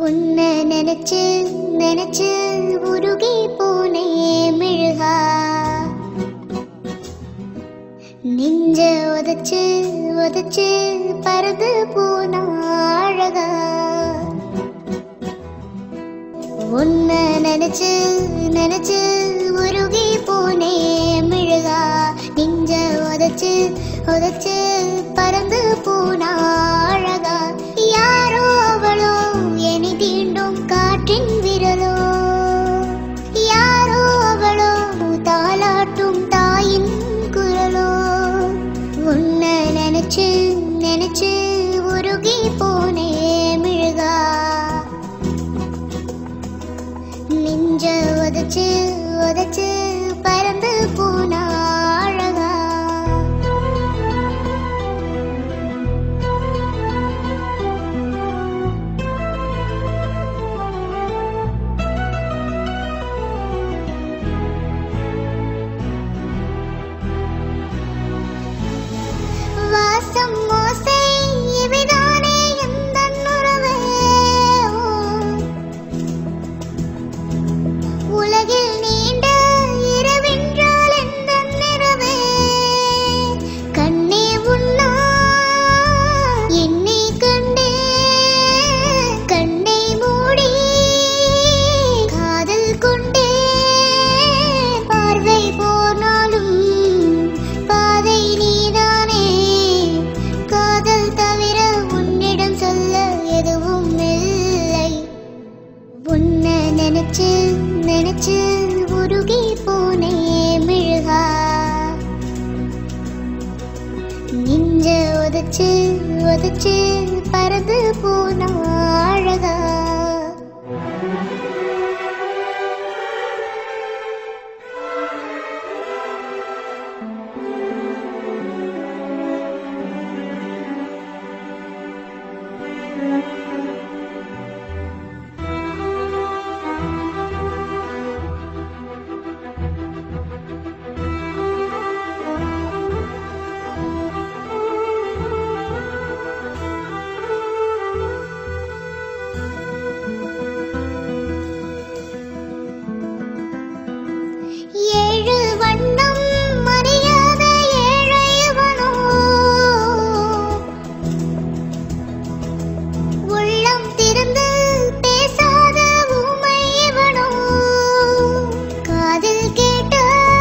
உன்னை நினைச்சு நினைச்சு உருகி போனே மெழுகா நெஞ்ச உதச்சு உதச்சு பறந்து போன அழகா உன்னை நினைச்சு நினைச்சு உருகி போனே மெழுகா நெஞ்ச உதச்சு உதச்சு பறந்து போன அழகா யாரோ அவளோ என்னை தீண்டும் காற்றின் விரலோ யாரோ அவளோ தாலாட்டும் தாயின் குரலோ உன்னை நினைச்சு நினைச்சு உருகி போனே மெழுகா நெஞ்ச உதச்சு உதச்சு பறந்து போன அழகா வாசம் மோசை இவைதானே எந்தன் உறவே உலகில் நீண்ட இரவென்றால் எந்தன் நிறவே கண்ணே உன்னா என்னை கண்டே கண்ணை மூடி காதல் கொண்டே பார்வை போனாலும் பாதை நீதானே காதல் தவிர உன்னிடம் சொல்ல எதுவும் இல்லை உன்னை நினைச்சு நினைச்சு உருகி போனே மெழுகா நெஞ்ச உதச்சு உதச்சு பறந்து போன அழகா ஏழு வண்ணம் அறியாத ஏழையவனோ உள்ளம் திறந்து பேசாத ஊமையவனோ காதில் கேட்ட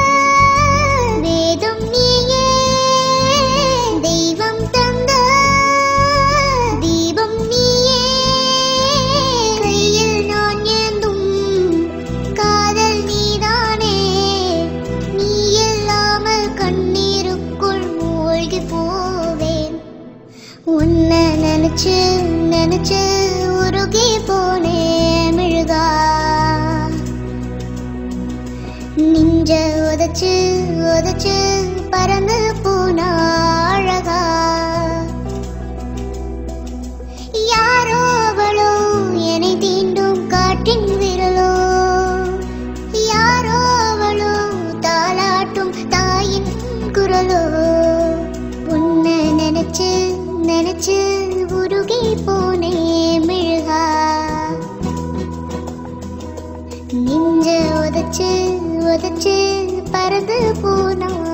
வேதம் நீயே தெய்வம் தந்த தீபம் நீயே கையில் நான் ஏந்தும் காதல் நீதானே நீ இல்லாமல் கண்ணீருக்குள் மூழ்கி போவேன் உன்னை நினைச்சு நினைச்சு உருகி போனே மெழுகா நெஞ்ச உதச்சு உதச்சு பறந்து போன அழகா யாரோ அவளோ என்னை தீண்டும் காற்றின் விரலோ யாரோ அவளோ தாலாட்டும் தாயின் குரலோ உன்னை நினைச்சு நினைச்சு உருகி போனே மெழுகா நெஞ்ச உதச்சு உதச்சு பறந்து போன